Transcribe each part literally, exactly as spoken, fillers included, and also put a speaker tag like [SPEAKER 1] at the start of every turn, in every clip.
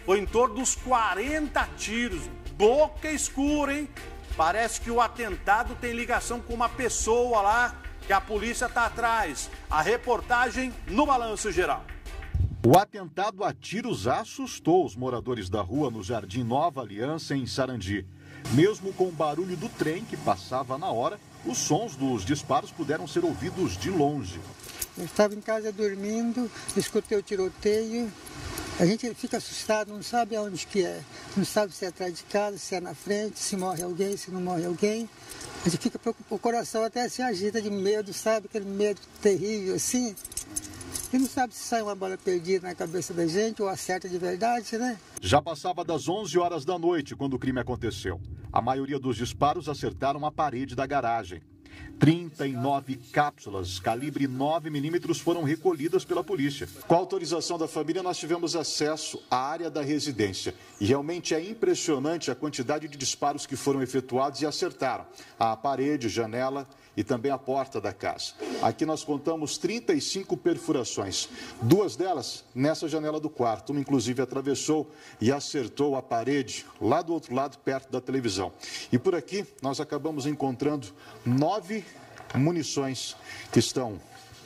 [SPEAKER 1] foi em torno dos quarenta tiros. Boca escura, hein? Parece que o atentado tem ligação com uma pessoa lá que a polícia está atrás. A reportagem no Balanço Geral.
[SPEAKER 2] O atentado a tiros assustou os moradores da rua no Jardim Nova Aliança, em Sarandi. Mesmo com o barulho do trem que passava na hora, os sons dos disparos puderam ser ouvidos de longe.
[SPEAKER 3] Eu estava em casa dormindo, escutei o tiroteio. A gente fica assustado, não sabe aonde que é. Não sabe se é atrás de casa, se é na frente, se morre alguém, se não morre alguém. A gente fica preocupado, o coração até se agita de medo, sabe? Aquele medo terrível assim. E não sabe se sai uma bola perdida na cabeça da gente ou acerta de verdade, né?
[SPEAKER 2] Já passava das onze horas da noite quando o crime aconteceu. A maioria dos disparos acertaram a parede da garagem. trinta e nove cápsulas calibre nove milímetros foram recolhidas pela polícia. Com a autorização da família, nós tivemos acesso à área da residência. E realmente é impressionante a quantidade de disparos que foram efetuados e acertaram a parede, janela e também a porta da casa. Aqui nós contamos trinta e cinco perfurações. Duas delas nessa janela do quarto. Uma, inclusive, atravessou e acertou a parede lá do outro lado, perto da televisão. E por aqui nós acabamos encontrando nove munições que estão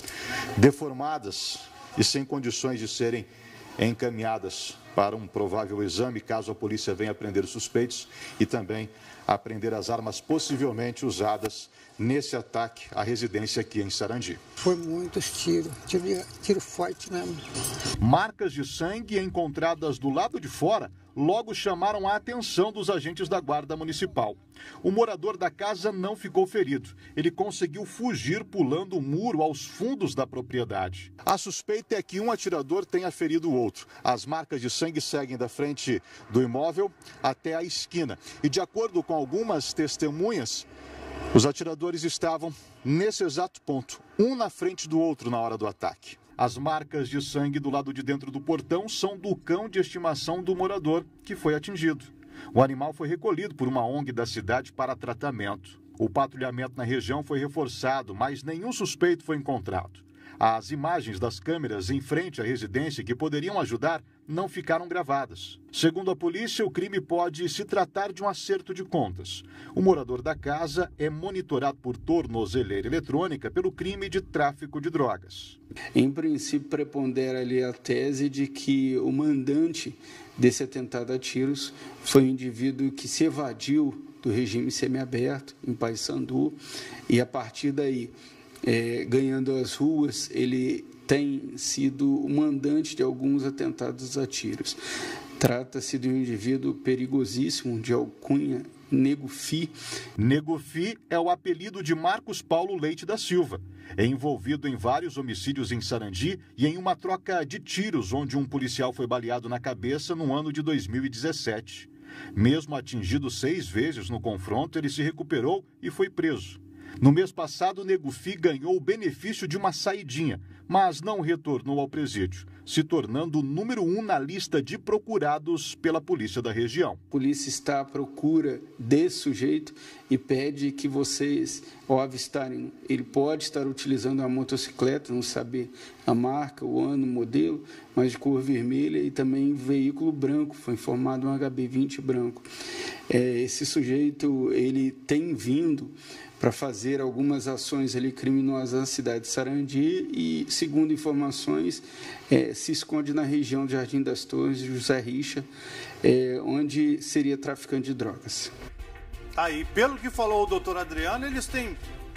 [SPEAKER 2] deformadas e sem condições de serem encaminhadas para um provável exame, caso a polícia venha prender os suspeitos e também apreender as armas possivelmente usadas nesse ataque à residência aqui em Sarandi.
[SPEAKER 3] Foi muitos tiros, tiro, tiro forte mesmo.
[SPEAKER 2] Marcas de sangue encontradas do lado de fora logo chamaram a atenção dos agentes da Guarda Municipal. O morador da casa não ficou ferido. Ele conseguiu fugir pulando o muro aos fundos da propriedade. A suspeita é que um atirador tenha ferido o outro. As marcas de sangue seguem da frente do imóvel até a esquina. E de acordo com algumas testemunhas, os atiradores estavam nesse exato ponto, um na frente do outro na hora do ataque. As marcas de sangue do lado de dentro do portão são do cão de estimação do morador que foi atingido. O animal foi recolhido por uma O N G da cidade para tratamento. O patrulhamento na região foi reforçado, mas nenhum suspeito foi encontrado. As imagens das câmeras em frente à residência que poderiam ajudar não ficaram gravadas. Segundo a polícia, o crime pode se tratar de um acerto de contas. O morador da casa é monitorado por tornozeleira eletrônica pelo crime de tráfico de drogas.
[SPEAKER 4] Em princípio, prepondera ali a tese de que o mandante desse atentado a tiros foi um indivíduo que se evadiu do regime semiaberto em Paissandu e, a partir daí, É, ganhando as ruas, ele tem sido o mandante de alguns atentados a tiros. Trata-se de um indivíduo perigosíssimo, de alcunha Nego Fi.
[SPEAKER 2] Nego Fi é o apelido de Marcos Paulo Leite da Silva. É envolvido em vários homicídios em Sarandi e em uma troca de tiros, onde um policial foi baleado na cabeça no ano de dois mil e dezessete. Mesmo atingido seis vezes no confronto, ele se recuperou e foi preso. No mês passado, o Nego Fi ganhou o benefício de uma saidinha, mas não retornou ao presídio, se tornando o número um na lista de procurados pela polícia da região.
[SPEAKER 4] A polícia está à procura desse sujeito e pede que vocês, ao avistarem, ele pode estar utilizando uma motocicleta, não saber a marca, o ano, o modelo, mas de cor vermelha e também veículo branco, foi informado um H B vinte branco. É, esse sujeito, ele tem vindo para fazer algumas ações ali criminosas na cidade de Sarandi e, segundo informações, é, se esconde na região do Jardim das Torres, José Richa, é, onde seria traficante de drogas.
[SPEAKER 1] Aí, pelo que falou o doutor Adriano, eles têm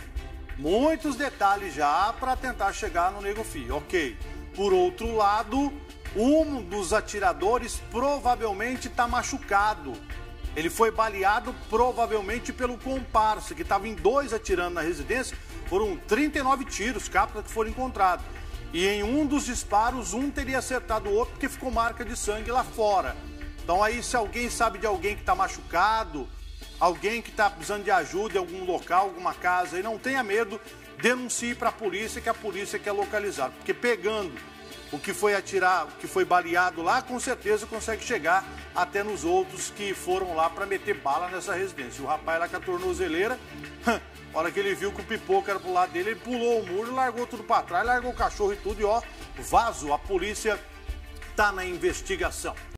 [SPEAKER 1] muitos detalhes já para tentar chegar no Nego Fi, ok. Por outro lado, um dos atiradores provavelmente está machucado. Ele foi baleado provavelmente pelo comparsa, que estava em dois atirando na residência. Foram trinta e nove tiros, cápsulas que foram encontrados. E em um dos disparos, um teria acertado o outro porque ficou marca de sangue lá fora. Então aí, se alguém sabe de alguém que está machucado, alguém que está precisando de ajuda em algum local, alguma casa, e não tenha medo, denuncie para a polícia, que a polícia quer localizar. Porque pegando o que foi atirar, o que foi baleado lá, com certeza consegue chegar até nos outros que foram lá para meter bala nessa residência. O rapaz lá com a tornozeleira, a hora que ele viu que o pipoco era pro lado dele, ele pulou o muro, largou tudo para trás, largou o cachorro e tudo, e ó, vaso. A polícia tá na investigação.